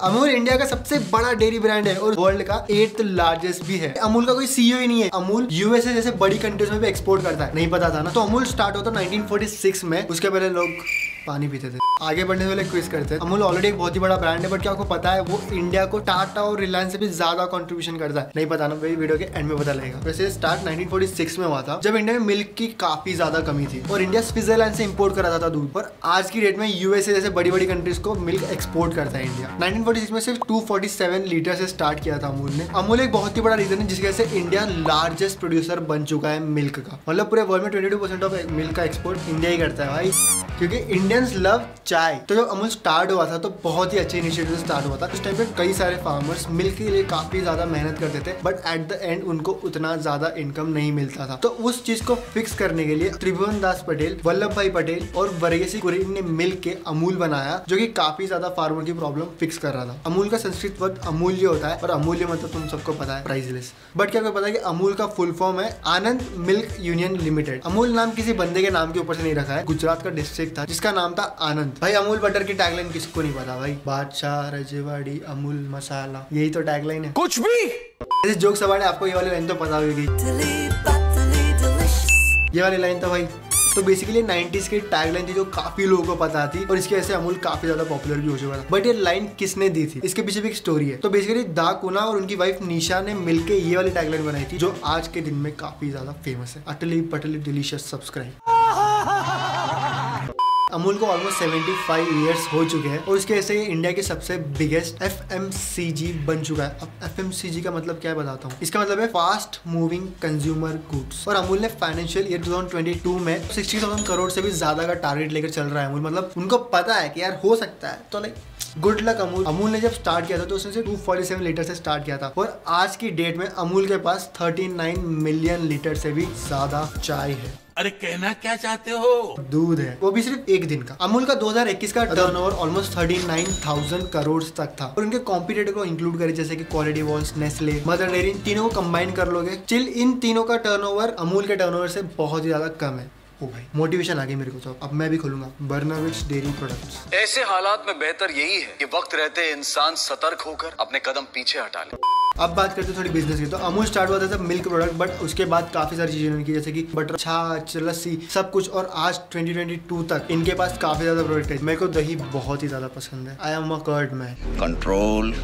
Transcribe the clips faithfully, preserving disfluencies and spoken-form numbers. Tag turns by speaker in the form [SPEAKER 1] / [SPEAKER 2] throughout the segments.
[SPEAKER 1] Amul India का सबसे बड़ा डेयरी ब्रांड है और वर्ल्ड का एट्थ लार्जेस्ट भी है। अमूल का कोई सीईओ ही नहीं है। अमूल यूएसए जैसे बड़ी कंट्रीज में भी एक्सपोर्ट करता है, नहीं पता था ना। तो अमूल स्टार्ट होता नाइनटीन फोर्टी सिक्स में, उसके पहले लोग पानी पीते थे। आगे बढ़ने वाले क्विज करते हैं। अमूल ऑलरेडी एक बहुत ही बड़ा ब्रांड है, बट क्या आपको पता है वो इंडिया को टाटा और रिलायंस से भी ज्यादा कंट्रीब्यूशन करता है? नहीं पता ना, भाई वीडियो के एंड में पता लगेगा। वैसे स्टार्ट नाइनटीन फोर्टी सिक्स में हुआ था, जब इंडिया में मिल्क की काफी ज्यादा कमी थी और इंडिया स्विट्जरलैंड से इंपोर्ट करा था दूध। पर आज की डेट में यूएसए जैसे बड़ी बड़ी कंट्रीज को मिल्क एक्सपोर्ट करता है इंडिया। नाइनटीन फोर्टी सिक्स में सिर्फ टू फोर्टी सेवन लीटर से स्टार्ट किया था अमूल ने। अमूल एक बहुत ही बड़ा रीजन है जिसकी वजह से इंडिया लार्जेस्ट प्रोड्यूसर बन चुका है मिल्क का। मतलब पूरे वर्ल्ड में twenty two percent of milk का एक्सपोर्ट इंडिया ही करता है भाई, क्योंकि इंडियंस लव चाय। तो जब अमूल स्टार्ट हुआ था तो बहुत ही अच्छे इनिशिएटिव स्टार्ट हुआ था। उस टाइम पे कई सारे फार्मर्स मिल्क के लिए काफी ज्यादा मेहनत करते थे, बट एट द एंड उनको उतना ज्यादा इनकम नहीं मिलता था। तो उस चीज को फिक्स करने के लिए त्रिभुवन दास पटेल, वल्लभ भाई पटेल और वर्गीसी कुरियन ने मिल के अमूल बनाया, जो कि काफी ज्यादा फार्मर की प्रॉब्लम फिक्स कर रहा था। अमूल का संस्कृत वर्ड अमूल्य होता है और अमूल्य मतलब तुम सबको पता है प्राइसलेस। बट क्या आपको पता है कि अमूल का फुल फॉर्म है Anand milk union limited. Amul नाम किसी बंदे के नाम के ऊपर से नहीं रखा है। गुजरात का डिस्ट्रिक्ट था जिसका नाम था आनंद। भाई अमूल बटर की टैगलाइन किसको नहीं पता भाई? बादशाह रजवाड़ी अमूल मसाला, यही तो टैगलाइन है। कुछ भी जोक सवाल है, आपको ये वाली लाइन तो पता होगी। ये वाली लाइन तो भाई तो बेसिकली नाइंटीज़ की टैगलाइन थी जो काफी लोगों को पता थी और इसकी वजह से अमूल काफी ज्यादा पॉपुलर भी हो चुका था। बट ये लाइन किसने दी थी, इसके पीछे भी एक स्टोरी है। तो बेसिकली दा कुना और उनकी वाइफ निशा ने मिलके ये वाली टैगलाइन बनाई थी, जो आज के दिन में काफी ज्यादा फेमस है। अटली पटली डिलीशियस सब्सक्राइब। अमूल को ऑलमोस्ट सेवेंटी फाइव इयर्स हो चुके हैं और इसके वजह से इंडिया के सबसे बिगेस्ट एफएमसीजी बन चुका है। अब एफएमसीजी का मतलब क्या है बताता हूँ। इसका मतलब है फास्ट मूविंग कंज्यूमर गुड्स। और अमूल ने financial year two thousand twenty two में सिक्सटी थाउजेंड करोड़ से भी ज्यादा का टारगेट लेकर चल रहा है अमूल। मतलब उनको पता है कि यार हो सकता है, तो like good luck Amul. Amul ने जब स्टार्ट किया था तो उसने टू फोर्टी सेवन लीटर से स्टार्ट किया था और आज की डेट में अमूल के पास थर्टी नाइन मिलियन लीटर से भी ज्यादा चाय है।
[SPEAKER 2] अरे कहना क्या चाहते हो?
[SPEAKER 1] दूध है, वो भी सिर्फ एक दिन का। अमूल का दो हज़ार इक्कीस का turnover almost thirty nine thousand crore तक था और उनके कॉम्पिटिटर को इंक्लूड करे जैसे कि quality Wall's, Nestle, Mother Dairy, इन तीनों को कंबाइन कर लोगे, चिल इन तीनों का टर्नओवर अमूल के टर्नओवर से बहुत ही ज्यादा कम है। ओ भाई मोटिवेशन आ गई मेरे को, तो अब मैं भी खोलूंगा बर्नाविच डेयरी प्रोडक्ट्स।
[SPEAKER 3] ऐसे हालात में बेहतर यही है कि वक्त रहते इंसान सतर्क होकर अपने कदम पीछे हटा ले।
[SPEAKER 1] अब बात करते हैं थोड़ी बिजनेस की। तो अमूल स्टार्ट हुआ था मिल्क प्रोडक्ट, बट उसके बाद काफी सारी चीजें उनकी जैसे कि बटर, छाछ, लस्सी, सब कुछ। और आज ट्वेंटी ट्वेंटी टू तक इनके पास काफी ज्यादा प्रोडक्ट है। मेरे को दही बहुत ही ज्यादा पसंद है। I am a curd man.
[SPEAKER 3] Control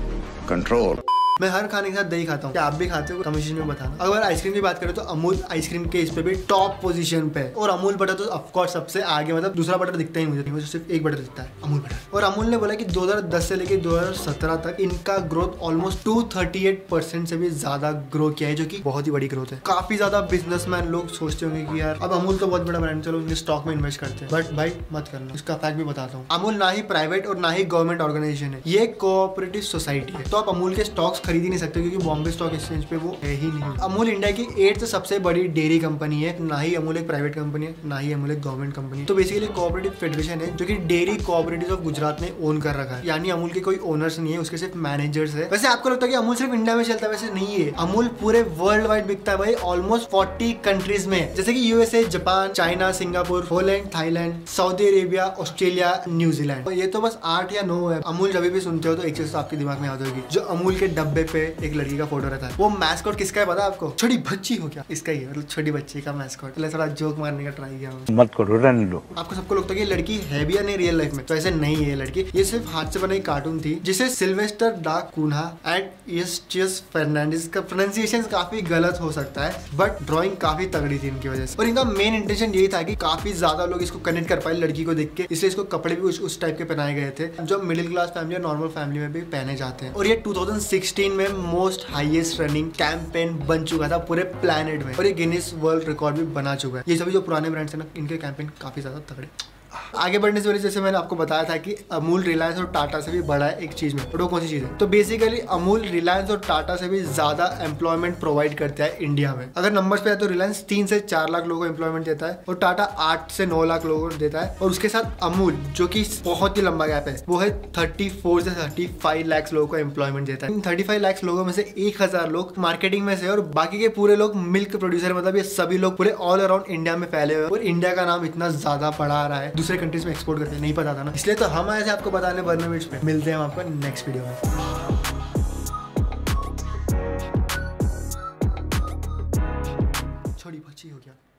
[SPEAKER 3] control.
[SPEAKER 1] मैं हर खाने के साथ दही खाता हूँ। क्या आप भी खाते हो? कमेंट में बताना। अगर आइसक्रीम की बात करें तो अमूल आइसक्रीम के इस पे भी टॉप पोजीशन पे है और अमूल बटर तो ऑफकोर्स सबसे आगे। मतलब दूसरा बटर दिखता ही मुझे, मुझे सिर्फ एक बटर दिखता है, अमूल बटर। और अमूल ने बोला कि दो हज़ार दस से लेकर दो हज़ार सत्रह तक इनका growth almost two thirty eight percent से भी ज्यादा ग्रो किया है, जो कि बहुत ही बड़ी ग्रोथ है। काफी ज्यादा बिजनेसमैन लोग सोचते होंगे कि यार अब अमूल तो बहुत बड़ा ब्रांड, चलो इनके स्टॉक में इन्वेस्ट करते हैं। बट भाई मत करना, इसका फैक्ट भी बताता हूँ। अमूल ना ही प्राइवेट और ना ही गवर्नमेंट ऑर्गेनाइजेशन है, ये कोऑपरेटिव सोसाइटी है। तो आप अमूल के स्टॉक्स खरीद ही नहीं सकते क्योंकि बॉम्बे स्टॉक एक्सचेंज पे वो है ही नहीं। अमूल इंडिया की एट्थ सबसे बड़ी डेयरी कंपनी है। ना ही अमूल एक प्राइवेट कंपनी है, ना ही अमूल एक गवर्नमेंट कंपनी है। तो बेसिकली कोऑपरेटिव फेडरेशन है जो कि डेयरी कोऑपरेटिव ऑफ गुजरात ने ओन कर रखा है। यानी अमूल के कोई ओनर्स नहीं है, उसके सिर्फ मैनेजर्स है। वैसे आपको लगता है कि अमूल सिर्फ इंडिया में चलता है, वैसे नहीं है। अमूल पूरे वर्ल्ड वाइड बिकता है भाई, ऑलमोस्ट फोर्टी कंट्रीज में, जैसे कि USA, Japan, China, Singapore, Poland, Thailand, Saudi Arabia, Australia, New Zealand. तो ये तो बस आठ या नौ है। अमूल जब भी सुनते हो तो एक चीज आपके दिमाग में आ जाएगी, जो अमूल के डब्बे पे एक लड़की का फोटो रहता है। वो मैस्कॉट किसका है पता है आपको? छोटी बच्ची हो क्या? इसका ही है, मतलब छोटी बच्ची का मैस्कॉट। पहले थोड़ा जोक मारने का ट्राई किया। मत करो, रन लो। आपको सबको लगता है कि ये लड़की है भी या नहीं रियल लाइफ में, तो ऐसे नहीं है। लड़की ये सिर्फ हाथ से बनाई कार्टून थी जिसे सिल्वेस्टर डा कुन्हा एंड यस्टियस फर्नांडिस का प्रोनाउंसिएशन काफी गलत हो सकता है, बट ड्राइंग काफी तगड़ी थी इनकी वजह से। और इनका मेन इंटेंशन यही था कि काफी ज्यादा लोग इसको कनेक्ट कर पाए लड़की को देख के, इसलिए इसको कपड़े भी उस, उस टाइप के पहनाए गए थे जो मिडिल क्लास फैमिली और नॉर्मल फैमिली में भी पहने जाते हैं। और ये टू थाउजेंड सिक्सटीन में मोस्ट हाईएस्ट रनिंग कैंपेन बन चुका था पूरे प्लैनेट में और ये गिनीज वर्ल्ड रिकॉर्ड भी बना चुका है। ये सभी जो पुराने ब्रांड्स हैं ना, इनके कैंपेन काफी ज्यादा तगड़े। आगे बढ़ने से पहले जैसे मैंने आपको बताया था कि अमूल रिलायंस और टाटा से भी बड़ा है एक चीज में, और वो कौन सी चीज है? तो बेसिकली अमूल रिलायंस और टाटा से भी ज्यादा एम्प्लॉयमेंट प्रोवाइड करता है इंडिया में। अगर नंबर्स पे है तो रिलायंस तीन से चार लाख लोगों को एम्प्लॉयमेंट देता है और टाटा आठ से नौ लाख लोगों को देता है। और उसके साथ अमूल जो कि बहुत ही लंबा गैप है, वो है थर्टी फोर से थर्टी फाइव लाख लोगों को एम्प्लॉयमेंट देता है। इन थर्टी फाइव लाख लोगों में से एक हजार लोग मार्केटिंग में से और बाकी के पूरे लोग मिल्क प्रोड्यूसर, मतलब ये सभी लोग पूरे ऑल अराउंड इंडिया में फैले हुए और इंडिया का नाम इतना ज्यादा बढ़ा रहा है दूसरे कंट्रीज में एक्सपोर्ट करते हैं, नहीं पता था ना, इसलिए तो हम आए थे आपको बताने बर्नोविट्ज पे। मिलते हैं हम आपको नेक्स्ट वीडियो में। छोड़ी बच्ची हो गया।